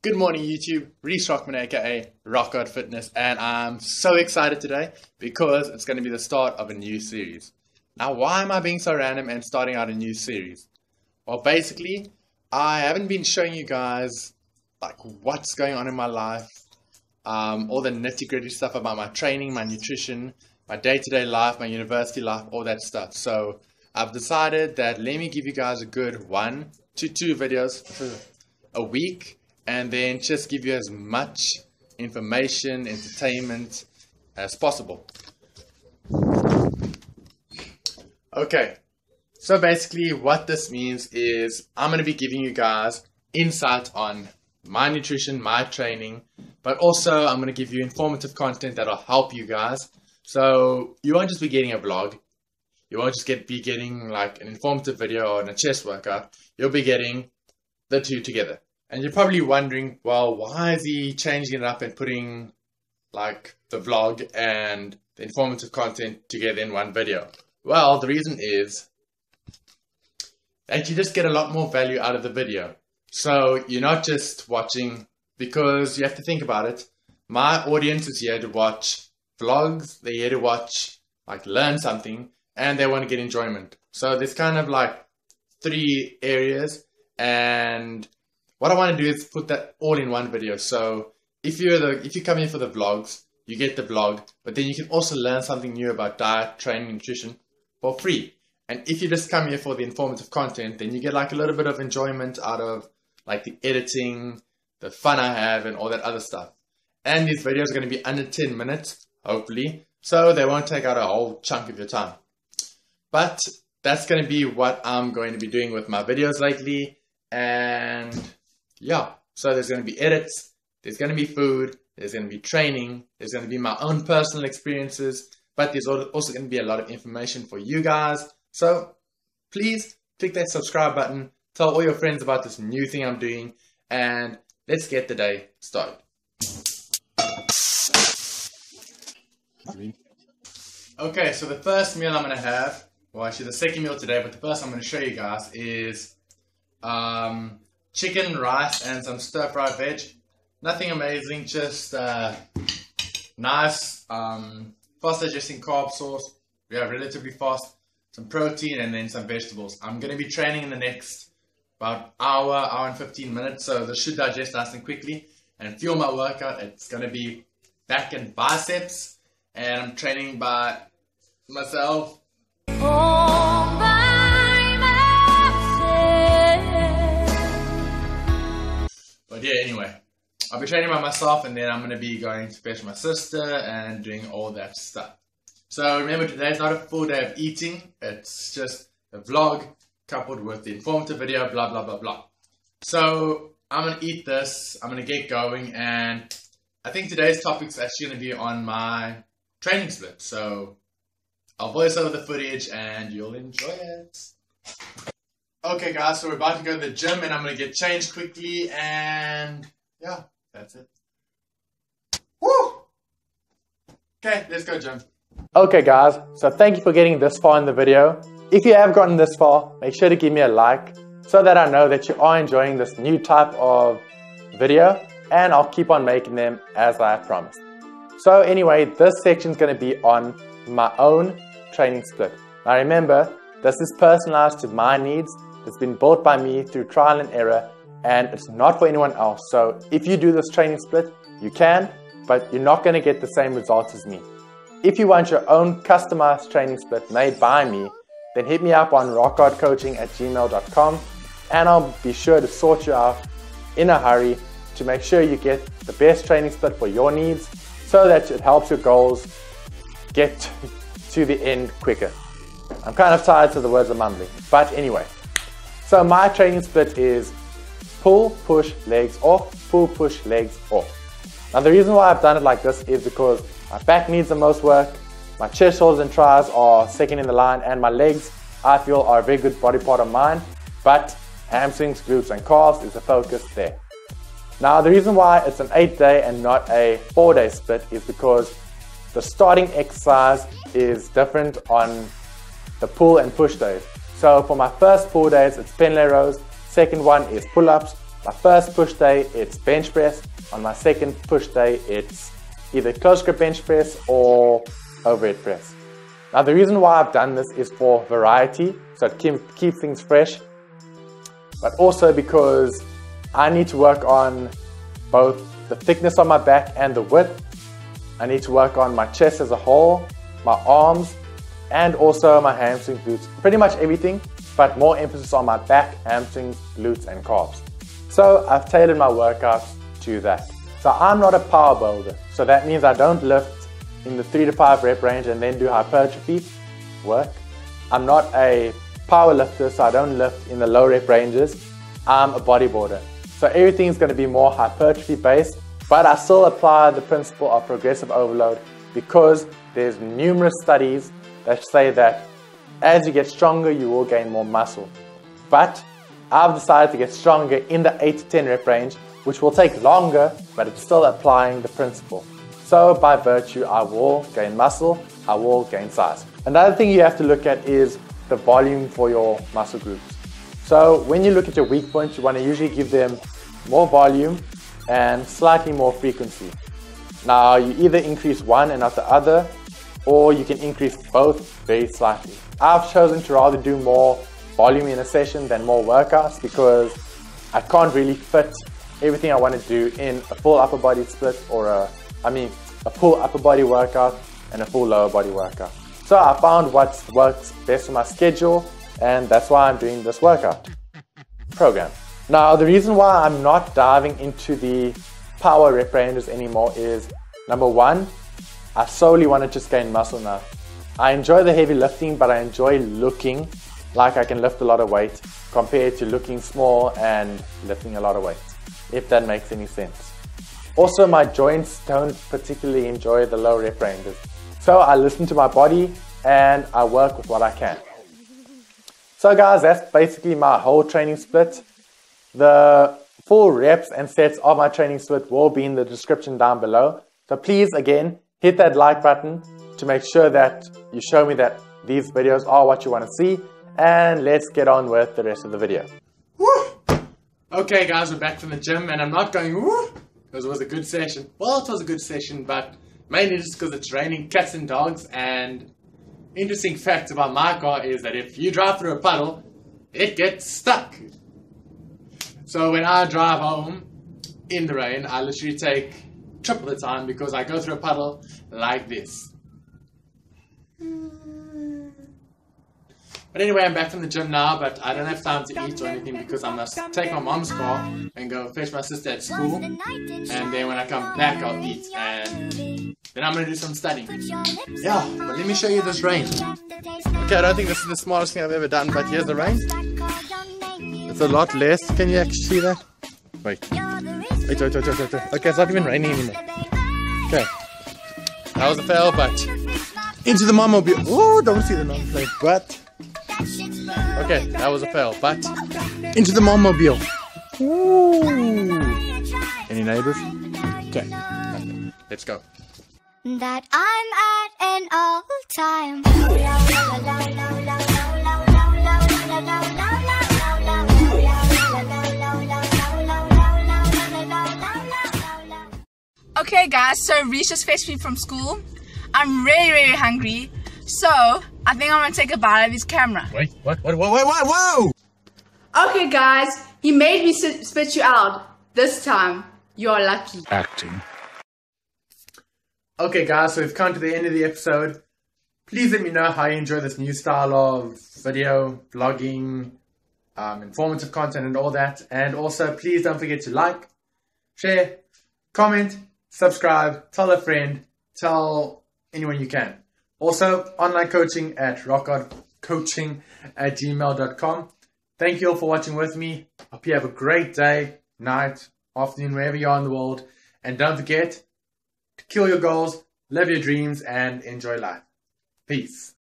Good morning YouTube, Reese Rockman aka Rockard Fitness, and I'm so excited today because it's going to be the start of a new series. Now why am I being so random and starting out a new series? Well, basically I haven't been showing you guys like what's going on in my life, all the nitty-gritty stuff about my training, my nutrition, my day-to-day life, my university life, all that stuff. So I've decided that let me give you guys a good 1 to 2 videos a week, and then just give you as much information, entertainment as possible. Okay, so basically what this means is I'm going to be giving you guys insight on my nutrition, my training, but also I'm going to give you informative content that will help you guys. So you won't just be getting a vlog, you won't just be getting like an informative video or a chest workout, you'll be getting the two together. And you're probably wondering, well, why is he changing it up and putting like the vlog and the informative content together in one video? Well, the reason is that you just get a lot more value out of the video. So you're not just watching, because you have to think about it. My audience is here to watch vlogs, they're here to watch, like learn something, and they want to get enjoyment. So there's kind of like 3 areas, and what I want to do is put that all in one video. So if you come in for the vlogs, you get the vlog, but then you can also learn something new about diet, training, nutrition for free. And if you just come here for the informative content, then you get like a little bit of enjoyment out of like the editing, the fun I have, and all that other stuff. And these videos are going to be under 10 minutes, hopefully, so they won't take out a whole chunk of your time. But that's going to be what I'm going to be doing with my videos lately. And yeah, so there's going to be edits, there's going to be food, there's going to be training, there's going to be my own personal experiences, but there's also going to be a lot of information for you guys. So please click that subscribe button, tell all your friends about this new thing I'm doing, and let's get the day started. Okay, so the first meal I'm going to have, well actually the second meal today, but the first I'm going to show you guys is chicken, rice, and some stir-fried veg. Nothing amazing, just nice, fast-digesting carb source. We have relatively fast, some protein, and then some vegetables. I'm going to be training in the next about hour and 15 minutes, so this should digest nice and quickly. And fuel my workout, it's going to be back and biceps, and I'm training by myself. But yeah, anyway, I'll be training by myself, and then I'm going to be going to fetch my sister and doing all that stuff. So remember, today's not a full day of eating, it's just a vlog coupled with the informative video, blah blah blah blah. So I'm going to eat this, I'm going to get going, and I think today's topic is actually going to be on my training split. So I'll voice over the footage and you'll enjoy it. Okay guys, so we're about to go to the gym, and I'm going to get changed quickly, and yeah, that's it. Woo! Okay, let's go gym. Okay guys, so thank you for getting this far in the video. If you have gotten this far, make sure to give me a like so that I know that you are enjoying this new type of video, and I'll keep on making them as I promised. So anyway, this section is going to be on my own training split. Now remember, this is personalized to my needs. It's been built by me through trial and error, and it's not for anyone else. So if you do this training split, you can, but you're not going to get the same results as me. If you want your own customized training split made by me, then hit me up on rockardcoaching@gmail.com, and I'll be sure to sort you out in a hurry to make sure you get the best training split for your needs, so that it helps your goals get to the end quicker. I'm kind of tired to the words of mumbling, but anyway. So my training split is pull, push, legs off, pull, push, legs off. Now the reason why I've done it like this is because my back needs the most work, my chest, shoulders and tries are second in the line, and my legs I feel are a very good body part of mine, but hamstrings, glutes and calves is the focus there. Now the reason why it's an 8-day and not a 4-day split is because the starting exercise is different on the pull and push days. So for my first 4 days, it's Pendlay Rows, second one is pull-ups, My first push day, it's bench press. On my second push day, it's either close grip bench press or overhead press. Now the reason why I've done this is for variety, so it keeps things fresh, but also because I need to work on both the thickness of my back and the width. I need to work on my chest as a whole, my arms, and also my hamstrings, glutes, pretty much everything, but more emphasis on my back, hamstrings, glutes, and calves. So I've tailored my workouts to that. So I'm not a power builder, so that means I don't lift in the 3 to 5 rep range and then do hypertrophy work. I'm not a power lifter, so I don't lift in the low rep ranges. I'm a bodybuilder. So everything's going to be more hypertrophy based, but I still apply the principle of progressive overload because there's numerous studies that say that as you get stronger, you will gain more muscle. But I've decided to get stronger in the 8 to 10 rep range, which will take longer, but it's still applying the principle. So by virtue, I will gain muscle, I will gain size. Another thing you have to look at is the volume for your muscle groups. So when you look at your weak points, you want to usually give them more volume and slightly more frequency. Now you either increase one and not the other, or you can increase both very slightly. I've chosen to rather do more volume in a session than more workouts because I can't really fit everything I want to do in a full upper body split or a full upper body workout and a full lower body workout. So I found what works best for my schedule, and that's why I'm doing this workout program. Now the reason why I'm not diving into the power rep ranges anymore is, number one, I solely want to just gain muscle now. I enjoy the heavy lifting, but I enjoy looking like I can lift a lot of weight compared to looking small and lifting a lot of weight, if that makes any sense. Also, my joints don't particularly enjoy the low rep ranges. So I listen to my body and I work with what I can. So guys, that's basically my whole training split. The full reps and sets of my training split will be in the description down below. So please, again, hit that like button to make sure that you show me that these videos are what you want to see. And let's get on with the rest of the video. Woo! Okay guys, we're back from the gym and I'm not going woo because it was a good session. Well, it was a good session, but mainly just because it's raining cats and dogs. And interesting fact about my car is that if you drive through a puddle, it gets stuck. So when I drive home in the rain, I literally take triple the time because I go through a puddle like this. But anyway, I'm back from the gym now, but I don't have time to eat or anything because I must take my mom's car and go fetch my sister at school. And then when I come back, I'll eat and then I'm going to do some studying. Yeah, but let me show you this rain. Okay, I don't think this is the smartest thing I've ever done, but here's the rain. It's a lot less. Can you actually see that? Wait. Wait. Okay, it's not even raining anymore. Okay. That was a fail, but into the mom-mobile. Oh, don't see the number plate, but okay, that was a fail, but into the mom-mobile. Ooh. Any neighbors? Okay, let's go. That I'm at an all-time. Okay guys, so Reese just fetched me from school. I'm really hungry, so I think I'm gonna take a bite of his camera. Wait, what? Whoa! Okay guys, he made me spit you out. This time, you're lucky. Acting. Okay guys, so we've come to the end of the episode. Please let me know how you enjoy this new style of video, vlogging, informative content and all that. And also, please don't forget to like, share, comment, subscribe, tell a friend, tell anyone you can. Also, online coaching at rockcoaching@gmail.com. Thank you all for watching with me. Hope you have a great day, night, afternoon, wherever you are in the world. And don't forget to kill your goals, live your dreams, and enjoy life. Peace.